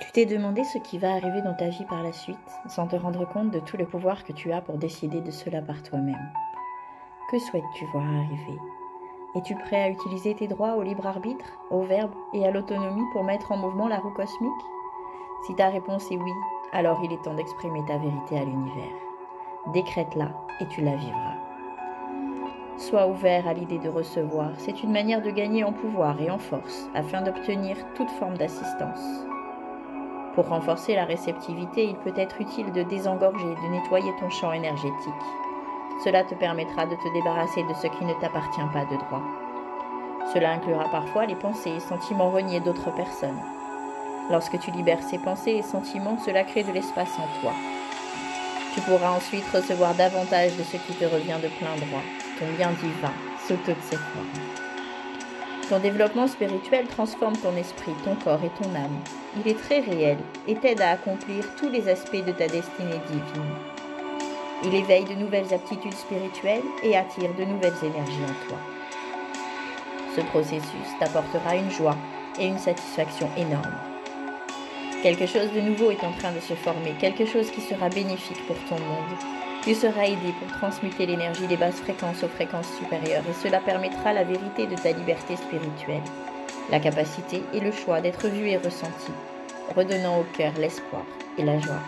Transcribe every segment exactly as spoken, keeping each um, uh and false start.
Tu t'es demandé ce qui va arriver dans ta vie par la suite, sans te rendre compte de tout le pouvoir que tu as pour décider de cela par toi-même. Que souhaites-tu voir arriver? Es-tu prêt à utiliser tes droits au libre arbitre, au verbe et à l'autonomie pour mettre en mouvement la roue cosmique? Si ta réponse est oui, alors il est temps d'exprimer ta vérité à l'univers. Décrète-la et tu la vivras. Sois ouvert à l'idée de recevoir, c'est une manière de gagner en pouvoir et en force, afin d'obtenir toute forme d'assistance. Pour renforcer la réceptivité, il peut être utile de désengorger, de nettoyer ton champ énergétique. Cela te permettra de te débarrasser de ce qui ne t'appartient pas de droit. Cela inclura parfois les pensées et sentiments reniés d'autres personnes. Lorsque tu libères ces pensées et sentiments, cela crée de l'espace en toi. Tu pourras ensuite recevoir davantage de ce qui te revient de plein droit, ton bien divin, sous toutes ses formes. Ton développement spirituel transforme ton esprit, ton corps et ton âme. Il est très réel et t'aide à accomplir tous les aspects de ta destinée divine. Il éveille de nouvelles aptitudes spirituelles et attire de nouvelles énergies en toi. Ce processus t'apportera une joie et une satisfaction énormes. Quelque chose de nouveau est en train de se former, quelque chose qui sera bénéfique pour ton monde. Tu seras aidé pour transmuter l'énergie des basses fréquences aux fréquences supérieures et cela permettra la vérité de ta liberté spirituelle, la capacité et le choix d'être vu et ressenti, redonnant au cœur l'espoir et la joie.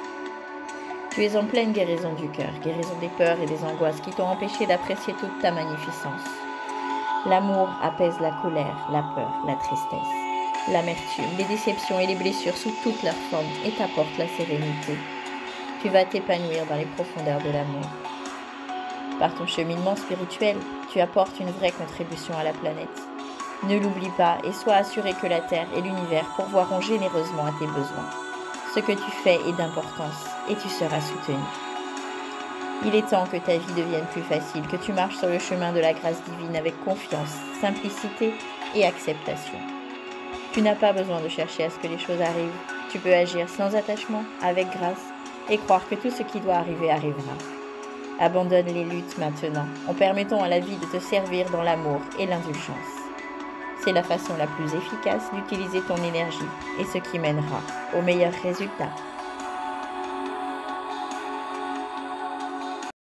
Tu es en pleine guérison du cœur, guérison des peurs et des angoisses qui t'ont empêché d'apprécier toute ta magnificence. L'amour apaise la colère, la peur, la tristesse, l'amertume, les déceptions et les blessures sous toutes leurs formes et t'apporte la sérénité. Tu vas t'épanouir dans les profondeurs de l'amour. Par ton cheminement spirituel, tu apportes une vraie contribution à la planète. Ne l'oublie pas et sois assuré que la Terre et l'univers pourvoiront généreusement à tes besoins. Ce que tu fais est d'importance et tu seras soutenu. Il est temps que ta vie devienne plus facile, que tu marches sur le chemin de la grâce divine avec confiance, simplicité et acceptation. Tu n'as pas besoin de chercher à ce que les choses arrivent. Tu peux agir sans attachement, avec grâce, et croire que tout ce qui doit arriver arrivera. Abandonne les luttes maintenant, en permettant à la vie de te servir dans l'amour et l'indulgence. C'est la façon la plus efficace d'utiliser ton énergie et ce qui mènera aux meilleurs résultats.